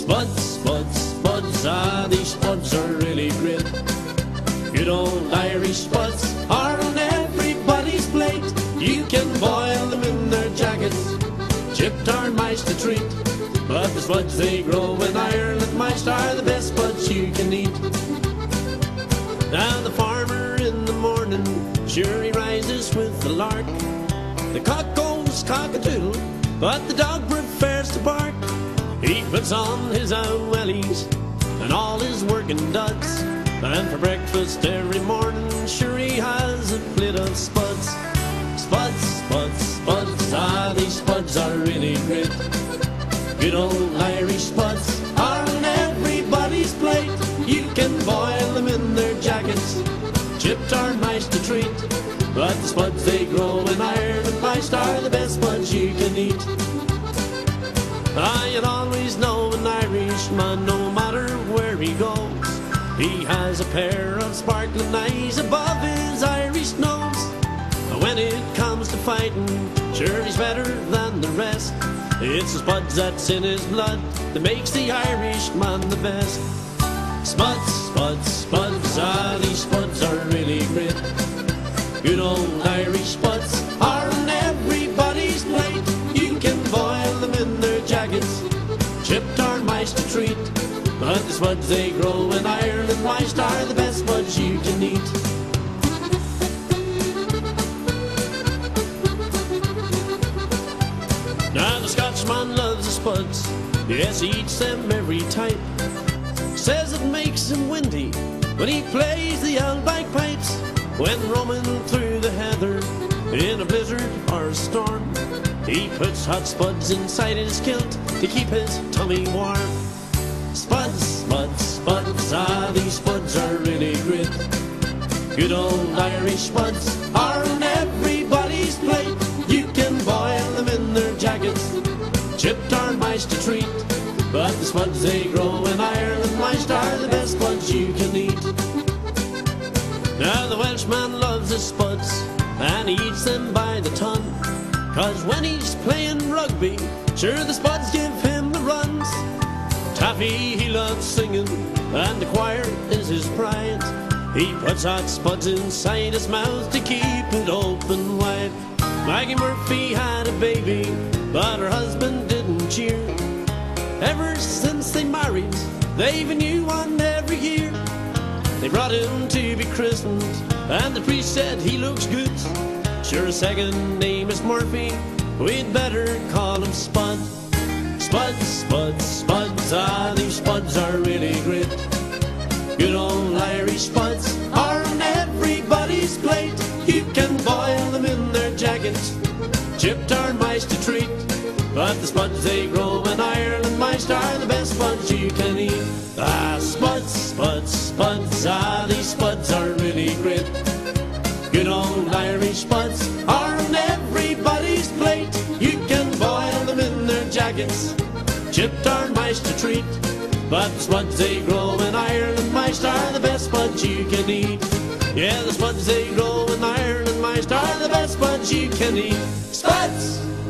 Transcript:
Spuds, spuds, spuds, these spuds are really great. Good old Irish spuds are on everybody's plate. You can boil them in their jackets, chipped or mashed to treat. But the spuds they grow in Ireland, mashed are the best spuds you can eat. Now the farmer in the morning, sure he rises with the lark. The cock goes cock-a-doodle, but the dog prefers to bark. He puts on his wellies and all his working duds, and for breakfast every morning, sure he has a plate of spuds. Spuds, spuds, spuds, these spuds are really great. Good old Irish spuds are on everybody's plate. You can boil them in their jackets, chipped or mashed to treat. But the spuds they grow in Ireland, mashed are the best spuds you can eat. You'll always know an Irishman, no matter where he goes. He has a pair of sparkling eyes above his Irish nose. When it comes to fighting, sure he's better than the rest. It's the spuds that's in his blood that makes the Irishman the best. Spuds, spuds, spuds, these spuds are really great. Good old Irish spuds are on everybody's plate. You can boil them in their jackets, chipped or mashed to treat. But the spuds they grow in Ireland, mashed are the best spuds you can eat. Now the Scotchman loves the spuds, yes he eats them every type. Says it makes him windy when he plays the old bagpipes. When roaming through the heather in a blizzard or a storm, he puts hot spuds inside his kilt to keep his tummy warm. Spuds, spuds, spuds, these spuds are really great. Good old Irish spuds are on everybody's plate. You can boil them in their jackets, chipped or mashed to treat. But the spuds they grow in Ireland, mashed are the best spuds you can eat. Now the Welshman loves his spuds, and he eats them by the ton. 'Cause when he's playing rugby, sure the spuds give him the runs. Taffy he loves singing, and the choir is his pride. He puts hot spuds inside his mouth to keep it open wide. Maggie Murphy had a baby, but her husband didn't cheer. Ever since they married, they've a new one every year. They brought him to be christened, and the priest said he looks good. Sure, his second name is Murphy, we'd better call him Spud. Spuds, spuds, spuds, these spuds are really great. Good old Irish spuds are on everybody's plate. You can boil them in their jackets, chipped or mashed to treat. But the spuds they grow in Ireland, mashed are the best spuds you can eat. Spuds, spuds, spuds, these spuds are really great. Good old Irish spuds are on everybody's plate. You can boil them in their jackets, chipped or mashed to treat. But the spuds they grow in Ireland, mashed are the best spuds you can eat. Yeah, the spuds they grow in Ireland, mashed are the best spuds you can eat. Spuds!